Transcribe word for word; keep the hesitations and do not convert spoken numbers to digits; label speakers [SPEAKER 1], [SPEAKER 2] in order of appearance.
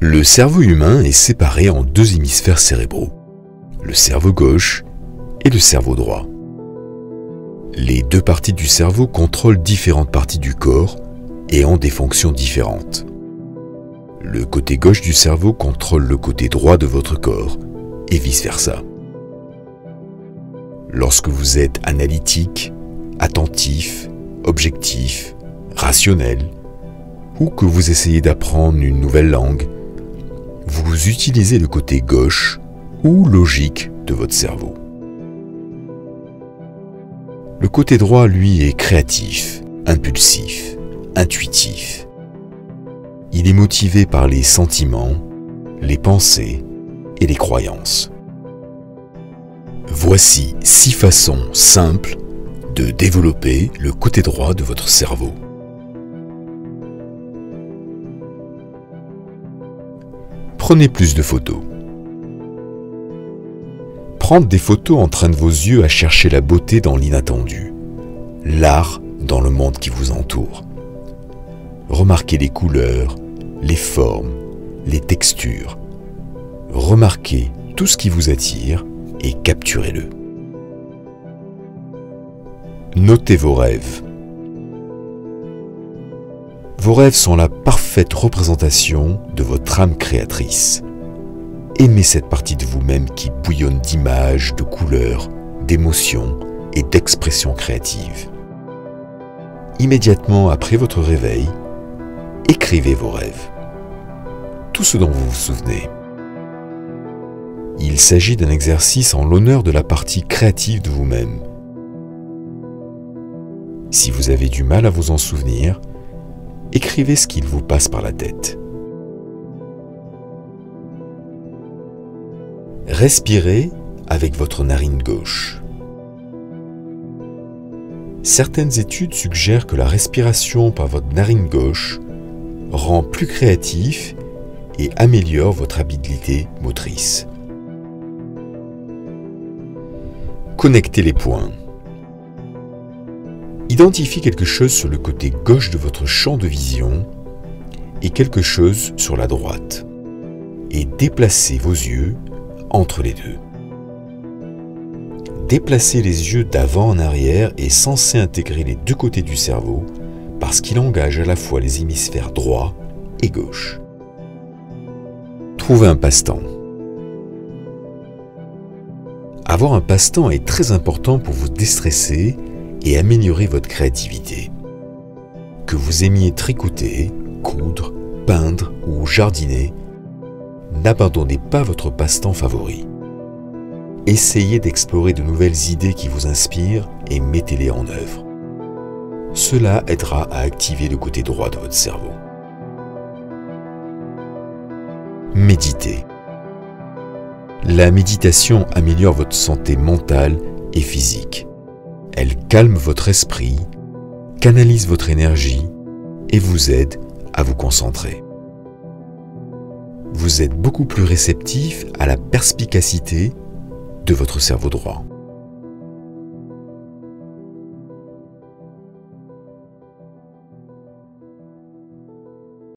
[SPEAKER 1] Le cerveau humain est séparé en deux hémisphères cérébraux, le cerveau gauche et le cerveau droit. Les deux parties du cerveau contrôlent différentes parties du corps et ont des fonctions différentes. Le côté gauche du cerveau contrôle le côté droit de votre corps et vice-versa. Lorsque vous êtes analytique, attentif, objectif, rationnel, ou que vous essayez d'apprendre une nouvelle langue, vous utilisez le côté gauche ou logique de votre cerveau. Le côté droit, lui, est créatif, impulsif, intuitif. Il est motivé par les sentiments, les pensées et les croyances. Voici six façons simples de développer le côté droit de votre cerveau. Prenez plus de photos. Prendre des photos entraîne vos yeux à chercher la beauté dans l'inattendu, l'art dans le monde qui vous entoure. Remarquez les couleurs, les formes, les textures. Remarquez tout ce qui vous attire et capturez-le. Notez vos rêves. Vos rêves sont la parfaite représentation de votre âme créatrice. Aimez cette partie de vous-même qui bouillonne d'images, de couleurs, d'émotions et d'expressions créatives. Immédiatement après votre réveil, écrivez vos rêves. Tout ce dont vous vous souvenez. Il s'agit d'un exercice en l'honneur de la partie créative de vous-même. Si vous avez du mal à vous en souvenir, écrivez ce qu'il vous passe par la tête. Respirez avec votre narine gauche. Certaines études suggèrent que la respiration par votre narine gauche rend plus créatif et améliore votre habileté motrice. Connectez les points. Identifiez quelque chose sur le côté gauche de votre champ de vision et quelque chose sur la droite. Et déplacez vos yeux entre les deux. Déplacer les yeux d'avant en arrière est censé intégrer les deux côtés du cerveau parce qu'il engage à la fois les hémisphères droit et gauche. Trouvez un passe-temps. Avoir un passe-temps est très important pour vous déstresser et améliorer votre créativité. Que vous aimiez tricoter, coudre, peindre ou jardiner, n'abandonnez pas votre passe-temps favori. Essayez d'explorer de nouvelles idées qui vous inspirent et mettez-les en œuvre. Cela aidera à activer le côté droit de votre cerveau. Méditez. La méditation améliore votre santé mentale et physique. Elle calme votre esprit, canalise votre énergie et vous aide à vous concentrer. Vous êtes beaucoup plus réceptif à la perspicacité de votre cerveau droit.